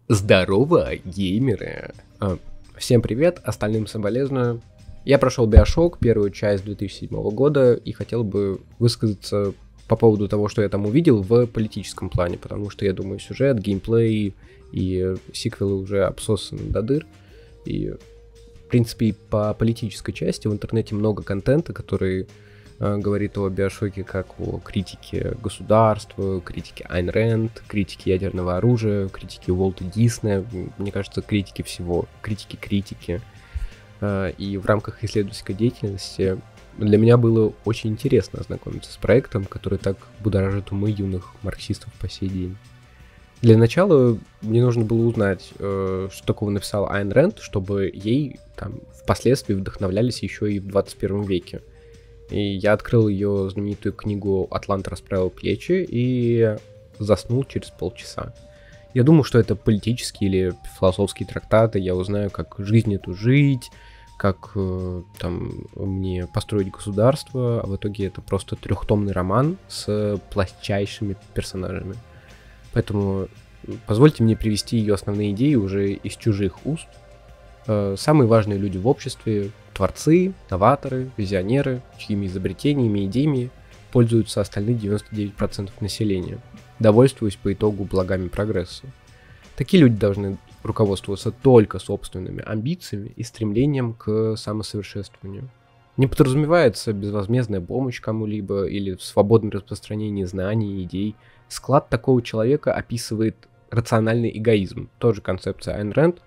Здорово, геймеры! Всем привет, остальным соболезную. Я прошел BioShock, первую часть 2007 года, и хотел бы высказаться по поводу того, что я там увидел в политическом плане, потому что я думаю, сюжет, геймплей и сиквелы уже обсосаны до дыр. И, в принципе, и по политической части в интернете много контента, который говорит о BioShock'е как о критике государства, критике Айн Рэнд, критике ядерного оружия, критике Уолта Диснея, мне кажется, критики всего, критики. И в рамках исследовательской деятельности для меня было очень интересно ознакомиться с проектом, который так будоражит умы юных марксистов по сей день. Для начала мне нужно было узнать, что такого написал Айн Рэнд, чтобы ей там впоследствии вдохновлялись еще и в 21 веке. И я открыл ее знаменитую книгу «Атлант расправил плечи» и заснул через полчаса. Я думал, что это политические или философские трактаты, я узнаю, как жизнь эту жить, как там мне построить государство, а в итоге это просто трехтомный роман с пластичайшими персонажами. Поэтому позвольте мне привести ее основные идеи уже из чужих уст. Самые важные люди в обществе — творцы, новаторы, визионеры, чьими изобретениями и идеями пользуются остальные 99% населения, довольствуясь по итогу благами прогресса. Такие люди должны руководствоваться только собственными амбициями и стремлением к самосовершенствованию. Не подразумевается безвозмездная помощь кому-либо или свободное распространение знаний и идей. Склад такого человека описывает рациональный эгоизм, тоже концепция Айн Рэнд.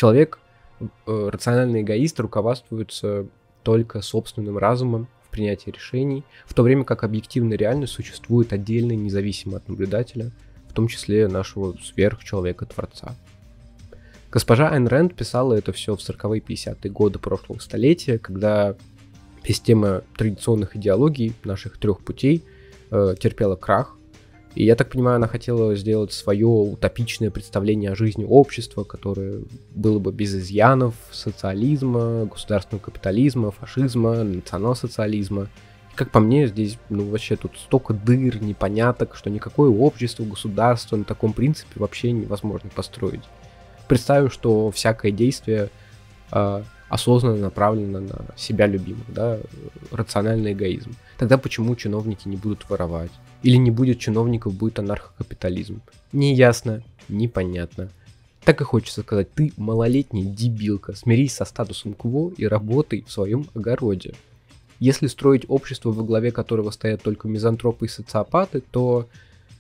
Рациональный эгоист руководствуется только собственным разумом в принятии решений, в то время как объективная реальность существует отдельно и независимо от наблюдателя, в том числе нашего сверхчеловека-творца. Госпожа Айн Рэнд писала это все в 40-е и 50-е годы прошлого столетия, когда система традиционных идеологий наших трех путей терпела крах. И я так понимаю, она хотела сделать свое утопичное представление о жизни общества, которое было бы без изъянов социализма, государственного капитализма, фашизма, национал-социализма. И как по мне, здесь вообще тут столько дыр, непоняток, что никакое общество, государство на таком принципе вообще невозможно построить. Представим, что всякое действие осознанно направлено на себя любимых, да, рациональный эгоизм. Тогда почему чиновники не будут воровать? Или не будет чиновников, будет анархокапитализм? Неясно, непонятно. Так и хочется сказать: ты малолетняя дебилка, смирись со статусом кво и работай в своем огороде. Если строить общество, во главе которого стоят только мизантропы и социопаты, то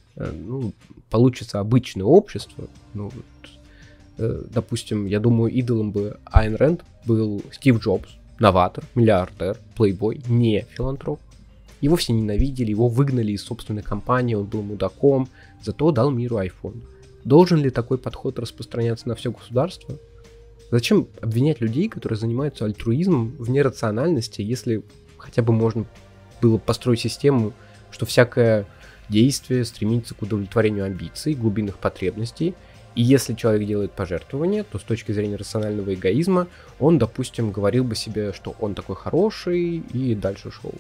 получится обычное общество. Допустим, я думаю, идолом бы Айн Рэнд был Стив Джобс, новатор, миллиардер, плейбой, не филантроп. Его все ненавидели, его выгнали из собственной компании, он был мудаком, зато дал миру iPhone. Должен ли такой подход распространяться на все государство? Зачем обвинять людей, которые занимаются альтруизмом в нерациональности, если хотя бы можно было построить систему, что всякое действие стремится к удовлетворению амбиций, глубинных потребностей, и если человек делает пожертвование, то с точки зрения рационального эгоизма он, допустим, говорил бы себе, что он такой хороший, и дальше шел.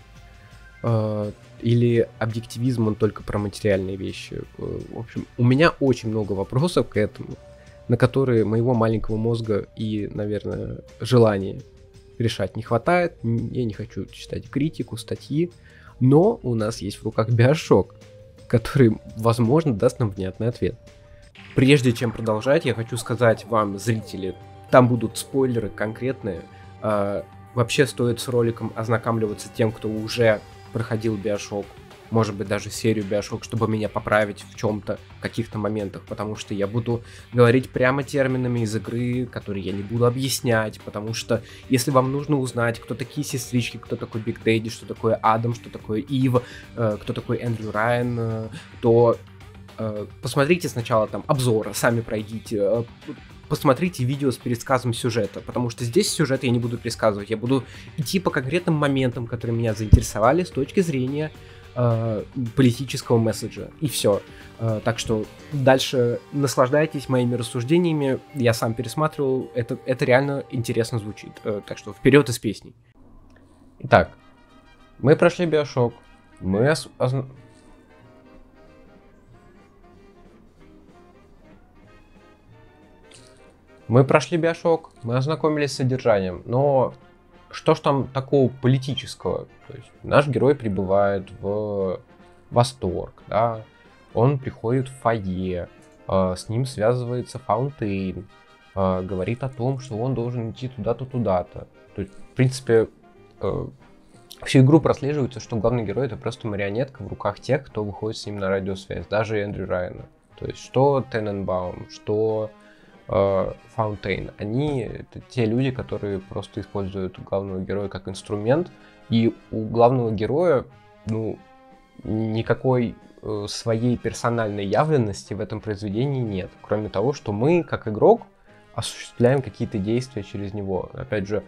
Или объективизм, он только про материальные вещи. В общем, у меня очень много вопросов к этому, на которые моего маленького мозга и, наверное, желания решать не хватает. Я не хочу читать критику, статьи, но у нас есть в руках BioShock, который, возможно, даст нам внятный ответ. Прежде чем продолжать, я хочу сказать вам, зрители, там будут спойлеры конкретные. Вообще стоит с роликом ознакомливаться тем, кто уже проходил BioShock, может быть, даже серию BioShock, чтобы меня поправить в чем-то, в каких-то моментах, потому что я буду говорить прямо терминами из игры, которые я не буду объяснять, потому что если вам нужно узнать, кто такие сестрички, кто такой Биг Дэдди, что такое Адам, что такое Ив, кто такой Эндрю Райан, то посмотрите сначала там обзоры, сами пройдите, посмотрите видео с пересказом сюжета, потому что здесь сюжет я не буду пересказывать, я буду идти по конкретным моментам, которые меня заинтересовали с точки зрения политического месседжа, и все. Так что дальше наслаждайтесь моими рассуждениями, я сам пересматривал, это реально интересно звучит, так что вперед из песней. Итак, мы прошли BioShock, мы Мы прошли Биошок, мы ознакомились с содержанием, но что ж там такого политического? То есть наш герой прибывает в восторг, да, он приходит в фойе, с ним связывается Фаунтейн, говорит о том, что он должен идти туда-то, туда-то. То есть, в принципе, всю игру прослеживается, что главный герой — это просто марионетка в руках тех, кто выходит с ним на радиосвязь, даже Эндрю Райана. То есть что Тененбаум, что Фаунтейн, они — это те люди, которые просто используют главного героя как инструмент, и у главного героя, никакой своей персональной явленности в этом произведении нет, кроме того, что мы, как игрок, осуществляем какие-то действия через него. Опять же,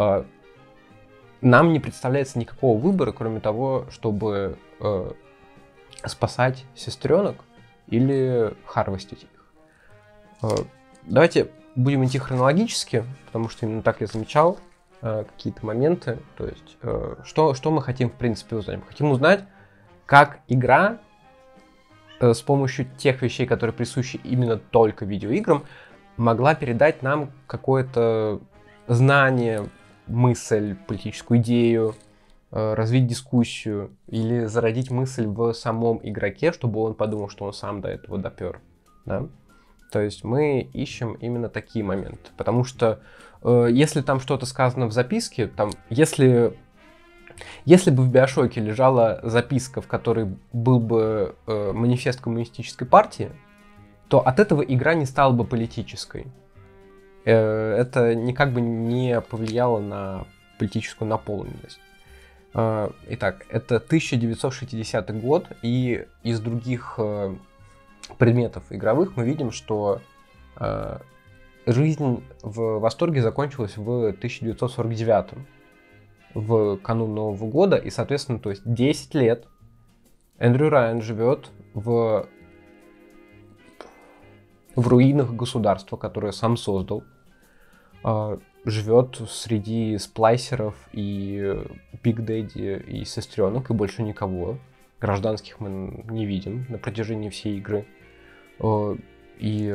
нам не представляется никакого выбора, кроме того, чтобы спасать сестренок или харвестить их. Давайте будем идти хронологически, потому что именно так я замечал какие-то моменты. То есть, что мы хотим, в принципе, узнать? Мы хотим узнать, как игра с помощью тех вещей, которые присущи именно только видеоиграм, могла передать нам какое-то знание, мысль, политическую идею, развить дискуссию или зародить мысль в самом игроке, чтобы он подумал, что он сам до этого допер. Да? То есть мы ищем именно такие моменты. Потому что если там что-то сказано в записке, там, если бы в Биошоке лежала записка, в которой был бы манифест коммунистической партии, то от этого игра не стала бы политической. Это никак бы не повлияло на политическую наполненность. Итак, это 1960 год, и из других предметов игровых мы видим, что жизнь в восторге закончилась в 1949, в канун Нового года, и, соответственно, то есть 10 лет Эндрю Райан живет в руинах государства, которое сам создал, живет среди сплайсеров и Биг Дэдди и сестренок, и больше никого. Гражданских мы не видим на протяжении всей игры. И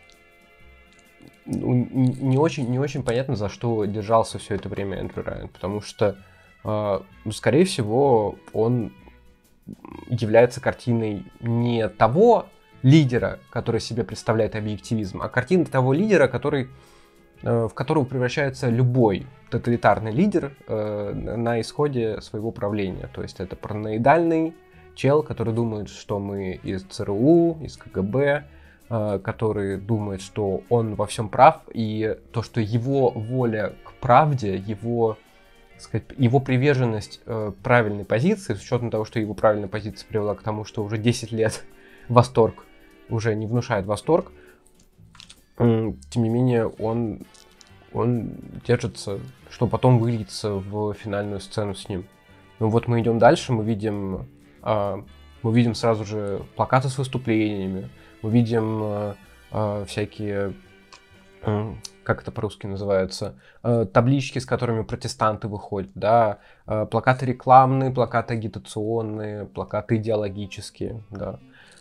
не очень понятно, за что держался все это время Эндрю Райан, потому что, скорее всего, он является картиной не того лидера, который себе представляет объективизм, а картина того лидера, в которого превращается любой тоталитарный лидер на исходе своего правления. То есть это параноидальный чел, который думает, что мы из ЦРУ, из КГБ, который думает, что он во всем прав, и то, что его воля к правде, его приверженность правильной позиции, с учетом того, что его правильная позиция привела к тому, что уже 10 лет восторг уже не внушает восторг, тем не менее он держится, что потом выльется в финальную сцену с ним. Ну вот мы идем дальше, мы видим сразу же плакаты с выступлениями, мы видим всякие, как это по-русски называется, таблички, с которыми протестанты выходят, да, плакаты рекламные, плакаты агитационные, плакаты идеологические, да.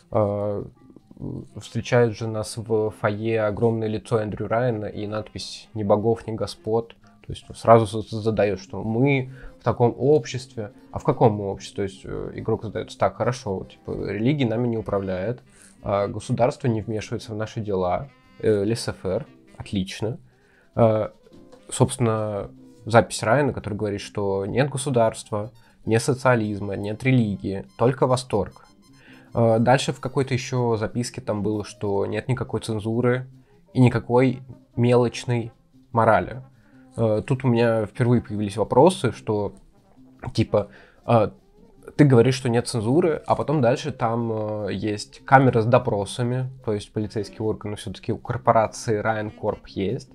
Встречает же нас в фойе огромное лицо Эндрю Райана и надпись «Ни богов, ни господ». То есть сразу задает, что мы в таком обществе. А в каком мы обществе? То есть игрок задается: так, хорошо, типа, религия нами не управляет, государство не вмешивается в наши дела, laissez-faire, отлично. Собственно, запись Райана, который говорит, что нет государства, нет социализма, нет религии, только восторг. Дальше в какой-то еще записке там было, что нет никакой цензуры и никакой мелочной морали. Тут у меня впервые появились вопросы, что типа ты говоришь, что нет цензуры, а потом дальше там есть камеры с допросами, то есть полицейские органы все-таки у корпорации Ryan Corp есть,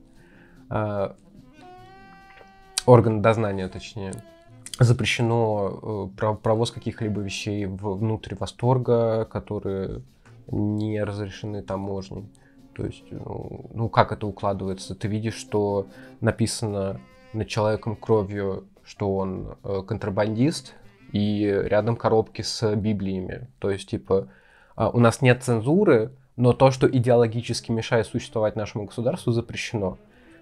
органы дознания точнее. Запрещено провоз каких-либо вещей внутрь восторга, которые не разрешены таможней. То есть, как это укладывается? Ты видишь, что написано над человеком кровью, что он контрабандист, и рядом коробки с библиями. То есть, типа, у нас нет цензуры, но то, что идеологически мешает существовать нашему государству, запрещено.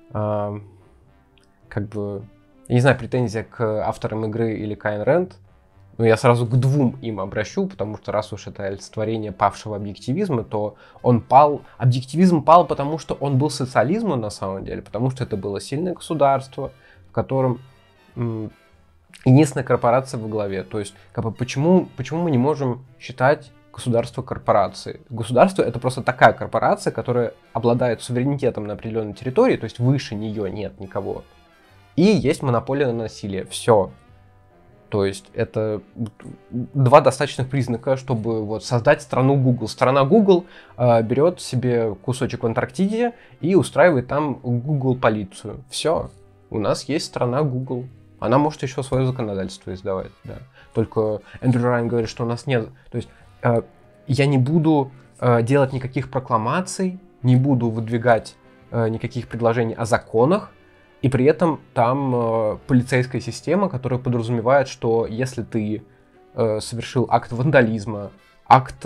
Как бы, я не знаю, претензия к авторам игры или к Айн Рэнд, но я сразу к двум им обращу, потому что раз уж это олицетворение павшего объективизма, то он пал, объективизм пал, потому что он был социализмом на самом деле, потому что это было сильное государство, в котором единственная корпорация во главе. То есть, как бы, почему мы не можем считать государство корпорацией? Государство — это просто такая корпорация, которая обладает суверенитетом на определенной территории, то есть выше нее нет никого. И есть монополия на насилие. Все. То есть это два достаточных признака, чтобы вот создать страну Google. Страна Google берет себе кусочек в Антарктиде и устраивает там Google полицию. Все. У нас есть страна Google. Она может еще свое законодательство издавать. Да. Только Эндрю Райан говорит, что у нас нет. То есть я не буду делать никаких прокламаций, не буду выдвигать никаких предложений о законах. И при этом там полицейская система, которая подразумевает, что если ты совершил акт вандализма, акт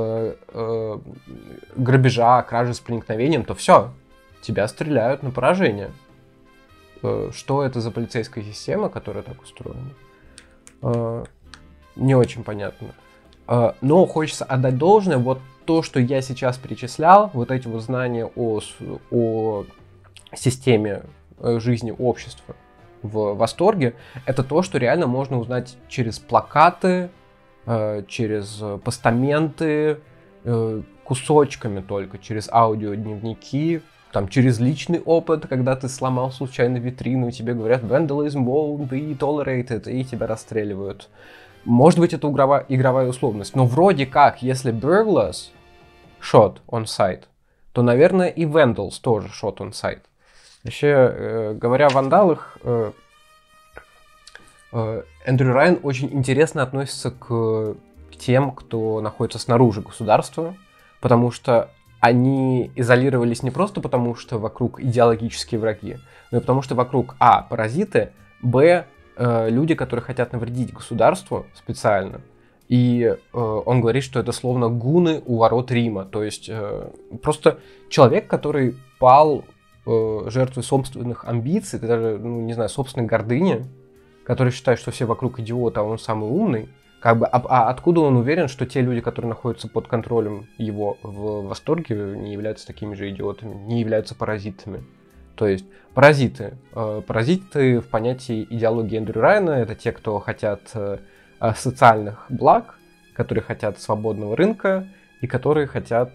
грабежа, кражи с проникновением, то все, тебя стреляют на поражение. Что это за полицейская система, которая так устроена? Не очень понятно. Но хочется отдать должное, вот то, что я сейчас перечислял, вот эти вот знания о системе жизни общества в восторге, это то, что реально можно узнать через плакаты, через постаменты, кусочками только, через аудиодневники, там, через личный опыт, когда ты сломал случайно витрину, и тебе говорят «Vandalism won't be tolerated», и тебя расстреливают. Может быть, это игровая условность, но вроде как, если burglars shot on sight, то, наверное, и vandals тоже shot on sight. Вообще, говоря о вандалах, Эндрю Райан очень интересно относится к тем, кто находится снаружи государства, потому что они изолировались не просто потому, что вокруг идеологические враги, но и потому, что вокруг паразиты, люди, которые хотят навредить государству специально. И он говорит, что это словно гуны у ворот Рима. То есть просто человек, который пал жертвой собственных амбиций, даже, не знаю, собственной гордыни, который считает, что все вокруг идиоты, а он самый умный, как бы, откуда он уверен, что те люди, которые находятся под контролем его в восторге, не являются такими же идиотами, не являются паразитами? То есть паразиты. Паразиты в понятии идеологии Эндрю Райана — это те, кто хотят социальных благ, которые хотят свободного рынка и которые хотят...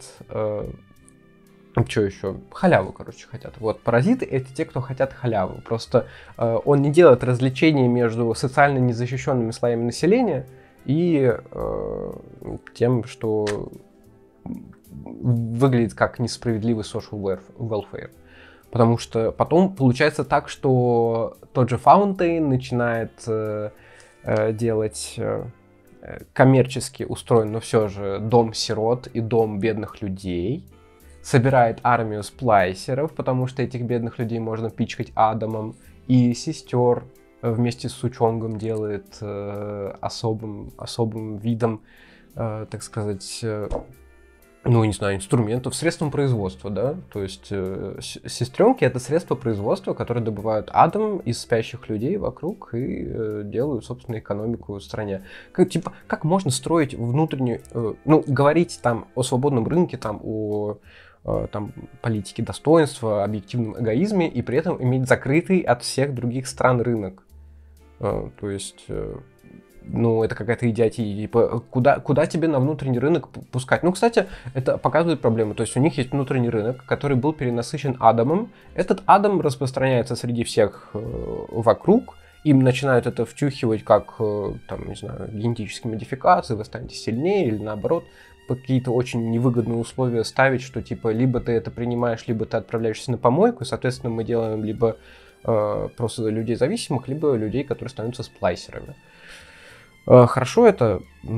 что еще? Халяву, короче, хотят. Вот, паразиты — это те, кто хотят халяву. Просто он не делает различения между социально незащищенными слоями населения и тем, что выглядит как несправедливый social welfare. Потому что потом получается так, что тот же Fountain начинает делать коммерчески устроен, но все же дом сирот и дом бедных людей, собирает армию сплайсеров, потому что этих бедных людей можно пичкать Адамом, и сестер вместе с Сучонгом делает особым видом, так сказать, не знаю, инструментов, средством производства, да, то есть сестренки — это средства производства, которые добывают Адам из спящих людей вокруг и делают, собственно, экономику в стране. Как можно строить внутреннюю, говорить там о свободном рынке, о политике достоинства, объективном эгоизме, и при этом иметь закрытый от всех других стран рынок. То есть... это какая-то идиотия. Куда тебе на внутренний рынок пускать? Кстати, это показывает проблему. То есть у них есть внутренний рынок, который был перенасыщен Адамом. Этот Адам распространяется среди всех вокруг. Им начинают это втюхивать как, не знаю, генетические модификации, вы станете сильнее, или наоборот, какие-то очень невыгодные условия ставить, что либо ты это принимаешь, либо ты отправляешься на помойку, и, соответственно, мы делаем либо просто людей зависимых, либо людей, которые становятся сплайсерами. Хорошо это?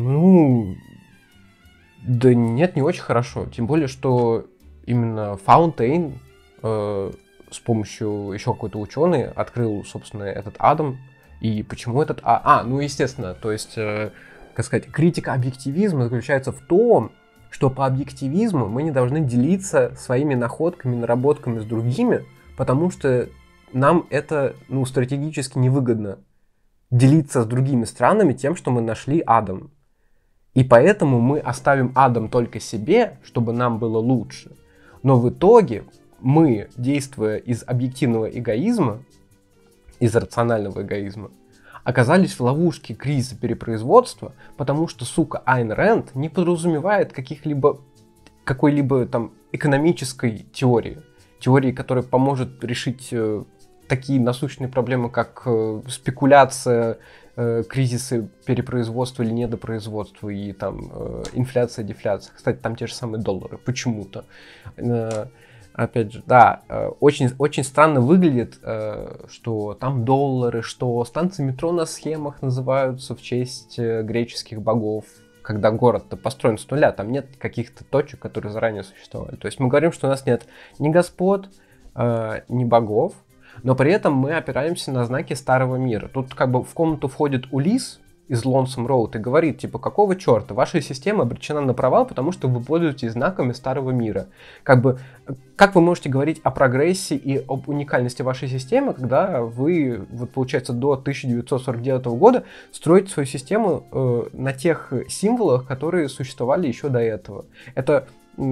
Да нет, не очень хорошо. Тем более, что именно Fountain с помощью еще какой-то ученый открыл, собственно, этот Адам. И почему этот... естественно, то есть, как сказать, критика объективизма заключается в том, что по объективизму мы не должны делиться своими находками, наработками с другими, потому что нам это, стратегически невыгодно делиться с другими странами тем, что мы нашли атом. И поэтому мы оставим атом только себе, чтобы нам было лучше. Но в итоге мы, действуя из объективного эгоизма, из рационального эгоизма, оказались в ловушке кризиса перепроизводства, потому что, Айн Рэнд не подразумевает какой-либо там экономической теории, которая поможет решить такие насущные проблемы, как спекуляция, кризисы перепроизводства или недопроизводства и там инфляция, дефляция. Кстати, там те же самые доллары почему-то. Опять же, да, очень, очень странно выглядит, что там доллары, что станции метро на схемах называются в честь греческих богов, когда город-то построен с нуля, там нет каких-то точек, которые заранее существовали. То есть мы говорим, что у нас нет ни господ, ни богов, но при этом мы опираемся на знаки старого мира. Тут как бы в комнату входит Улисс из Lonesome Road и говорит, типа, какого черта, ваша система обречена на провал, потому что вы пользуетесь знаками старого мира. Как вы можете говорить о прогрессе и об уникальности вашей системы, когда вы, получается, до 1949 года строите свою систему на тех символах, которые существовали еще до этого. Это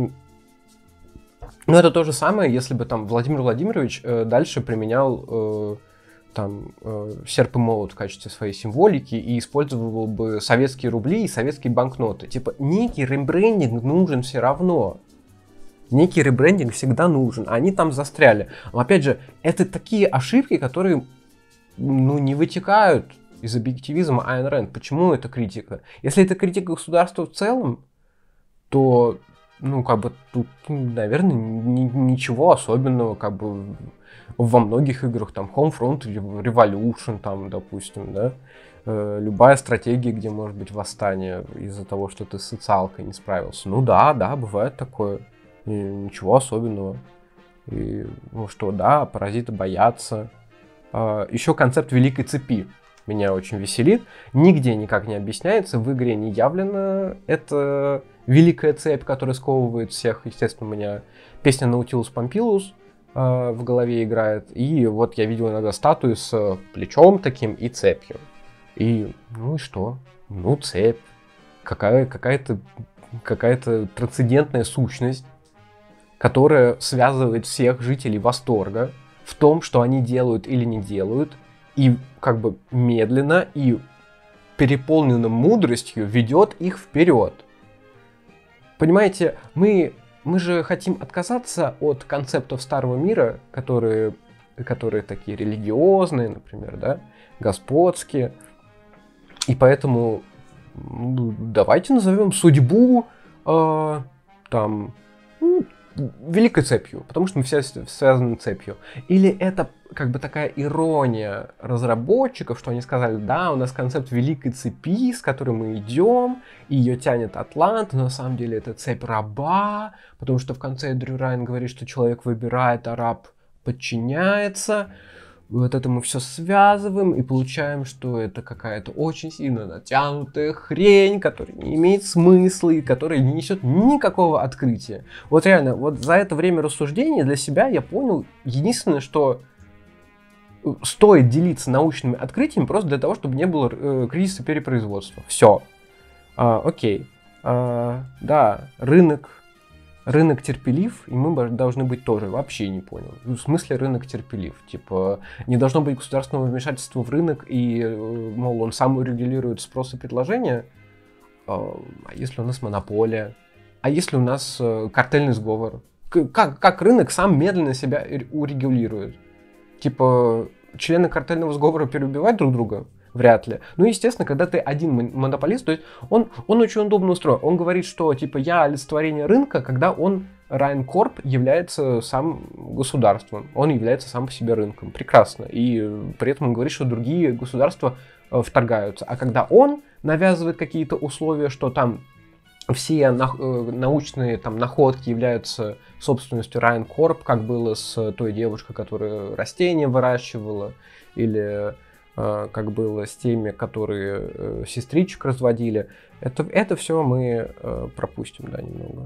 то же самое, если бы там Владимир Владимирович дальше применял серп и молот в качестве своей символики и использовал бы советские рубли и советские банкноты. Типа, некий ребрендинг нужен все равно. Некий ребрендинг всегда нужен. Они там застряли. Но опять же, это такие ошибки, которые не вытекают из объективизма Айн Рэнд. Почему это критика? Если это критика государства в целом, то тут, наверное, ничего особенного, во многих играх, там, Homefront, Revolution, там, допустим, да, любая стратегия, где может быть восстание из-за того, что ты с социалкой не справился. Да, бывает такое, и ничего особенного. И, паразиты боятся. Еще концепт Великой Цепи меня очень веселит. Нигде никак не объясняется, в игре не явлено это Великая Цепь, которая сковывает всех. Естественно, у меня песня Nautilus Pompilius в голове играет. И вот я видел иногда статуи с плечом таким и цепью. И, и что? Цепь. Какая-то трансцендентная сущность, которая связывает всех жителей Восторга в том, что они делают или не делают, и медленно и переполненным мудростью ведет их вперед. Понимаете, мы же хотим отказаться от концептов старого мира, которые такие религиозные, например, да, господские. И поэтому давайте назовем судьбу Великой Цепью, потому что мы все связаны цепью. Или это такая ирония разработчиков, что они сказали, да, у нас концепт Великой Цепи, с которой мы идем, и ее тянет Атлант, но на самом деле это цепь раба, потому что в конце Дрю Райан говорит, что человек выбирает, а раб подчиняется. Вот это мы все связываем и получаем, что это какая-то очень сильно натянутая хрень, которая не имеет смысла и которая не несет никакого открытия. Вот реально, за это время рассуждения для себя я понял единственное, что стоит делиться научными открытиями просто для того, чтобы не было кризиса перепроизводства. Все. Окей. Да, рынок терпелив, и мы должны быть тоже. Вообще не понял. В смысле рынок терпелив? Типа, не должно быть государственного вмешательства в рынок, и, мол, он сам урегулирует спрос и предложение. А если у нас монополия? А если у нас картельный сговор? Как рынок сам медленно себя урегулирует? Типа, члены картельного сговора переубивают друг друга? Вряд ли. Естественно, когда ты один монополист, то есть он очень удобно устроен. Он говорит, что типа я олицетворение рынка, когда Райан Корп является сам государством. Он является сам по себе рынком. Прекрасно. И при этом он говорит, что другие государства вторгаются. А когда он навязывает какие-то условия, что там все научные находки являются собственностью Райан Корп, как было с той девушкой, которая растения выращивала, или как было с теми, которые сестричек разводили. Это все мы пропустим, да, немного.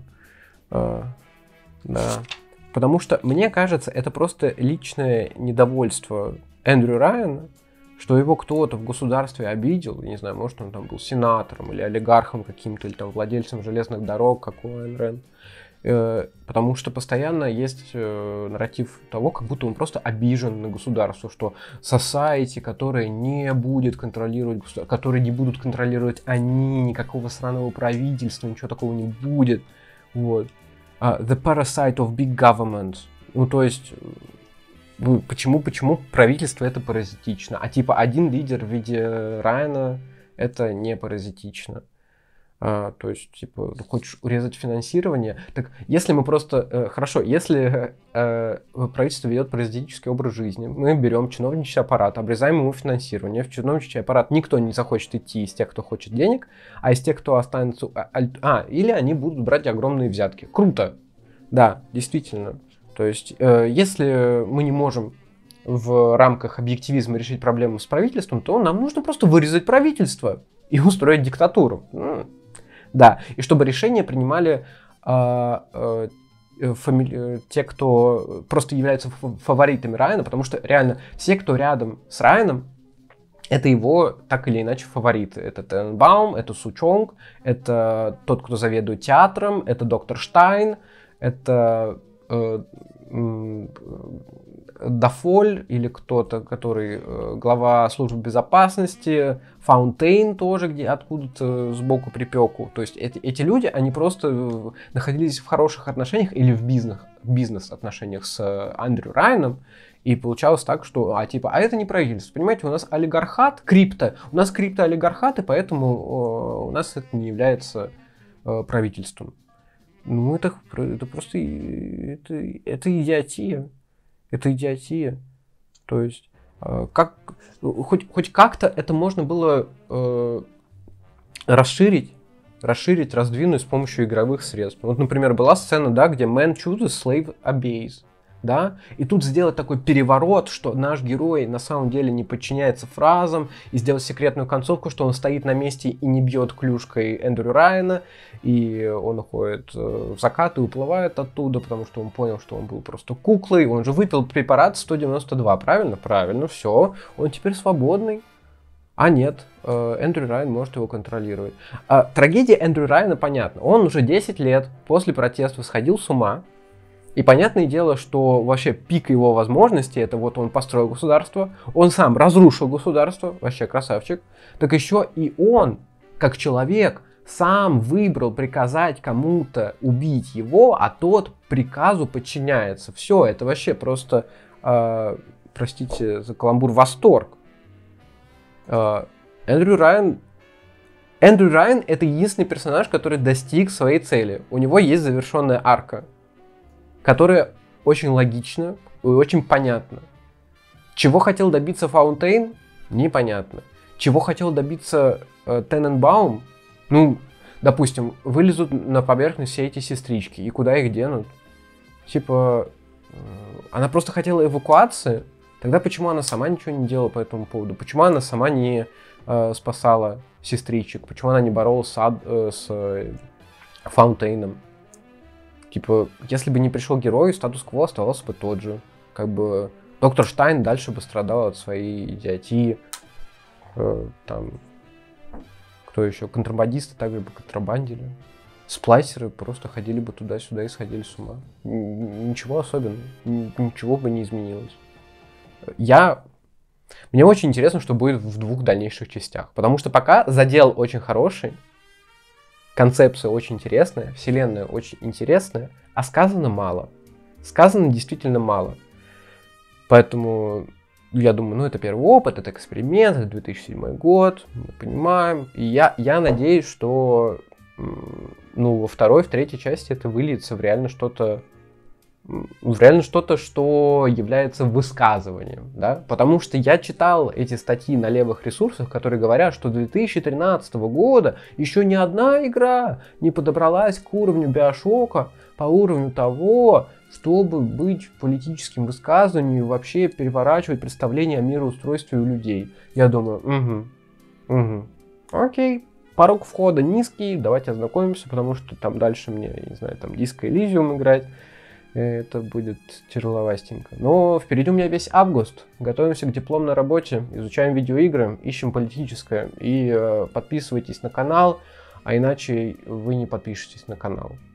Да. Потому что, мне кажется, это просто личное недовольство Эндрю Райана, что его кто-то в государстве обидел, не знаю, может, он там был сенатором или олигархом каким-то, или там владельцем железных дорог, как у Айн Рэнд. Потому что постоянно есть нарратив того, как будто он просто обижен на государство, что society, которое не будет контролировать государство, которые не будут контролировать они, никакого сраного правительства, ничего такого не будет. Вот. The parasite of big government. Ну, то есть, почему правительство это паразитично? А типа один лидер в виде Райана это не паразитично. То есть, типа, хочешь урезать финансирование? Так, если мы просто... хорошо, если правительство ведет паразитический образ жизни, мы берем чиновничий аппарат, обрезаем ему финансирование. В чиновничий аппарат никто не захочет идти из тех, кто хочет денег, а из тех, кто останется... или они будут брать огромные взятки. Круто! Да, действительно. То есть, если мы не можем в рамках объективизма решить проблему с правительством, то нам нужно просто вырезать правительство и устроить диктатуру. Да, и чтобы решения принимали те, кто просто являются фаворитами Райана, потому что реально все, кто рядом с Райаном, это его так или иначе фавориты. Это Тененбаум, это Су Чонг, это тот, кто заведует театром, это доктор Штайн, это Дафоль или кто-то, который глава службы безопасности, Фаунтейн тоже, где откуда-то сбоку припеку. То есть эти люди, они просто находились в хороших отношениях или в бизнес-отношениях с Эндрю Райаном, и получалось так, что, это не правительство. Понимаете, у нас олигархат, у нас криптоолигархат, и поэтому у нас это не является правительством. Ну, это просто, это идиотия. Это идиотия. То есть, хоть как-то это можно было расширить, раздвинуть с помощью игровых средств. Вот, например, была сцена, да, где man chooses, slave obeys. Да? И тут сделать такой переворот, что наш герой на самом деле не подчиняется фразам, и сделать секретную концовку, что он стоит на месте и не бьет клюшкой Эндрю Райана, и он уходит в закат и уплывает оттуда, потому что он понял, что он был просто куклой, он же выпил препарат 192, правильно? Правильно, все, он теперь свободный. А нет, Эндрю Райан может его контролировать. Трагедия Эндрю Райана понятна, он уже 10 лет после протеста сходил с ума. И понятное дело, что вообще пик его возможностей, это вот он построил государство, он сам разрушил государство, вообще красавчик, так еще и он, как человек, сам выбрал приказать кому-то убить его, а тот приказу подчиняется. Все, это вообще просто, простите за каламбур, восторг. Эндрю Райан это единственный персонаж, который достиг своей цели. У него есть завершенная арка, которая очень логична и очень понятна. Чего хотел добиться Фаунтейн? Непонятно. Чего хотел добиться Тененбаум? Ну, допустим, вылезут на поверхность все эти сестрички, и куда их денут? Типа, она просто хотела эвакуации? Тогда почему она сама ничего не делала по этому поводу? Почему она сама не спасала сестричек? Почему она не боролась с Фаунтейном? Типа, если бы не пришел герой, статус-кво оставался бы тот же. Как бы доктор Штайн дальше бы страдал от своей идиотии. Там, кто еще? Контрабандисты также бы контрабандили. Сплайсеры просто ходили бы туда-сюда и сходили с ума. Ничего особенного. Ничего бы не изменилось. Мне очень интересно, что будет в 2 дальнейших частях. Потому что пока задел очень хороший. Концепция очень интересная, вселенная очень интересная, а сказано мало. Сказано действительно мало. Поэтому я думаю, это первый опыт, это эксперимент, это 2007 год, мы понимаем. И я надеюсь, что во второй, в третьей части это выльется в реально что-то, что является высказыванием, да? Потому что я читал эти статьи на левых ресурсах, которые говорят, что 2013 года еще ни одна игра не подобралась к уровню Биошока, по уровню того, чтобы быть политическим высказыванием и вообще переворачивать представление о мироустройстве у людей. Я думаю, окей, порог входа низкий, давайте ознакомимся, потому что там дальше мне, я не знаю, там Disco Elysium играть, это будет тяжеловастенько. Но впереди у меня весь август, готовимся к дипломной работе, изучаем видеоигры, ищем политическое, и подписывайтесь на канал, а иначе вы не подпишетесь на канал.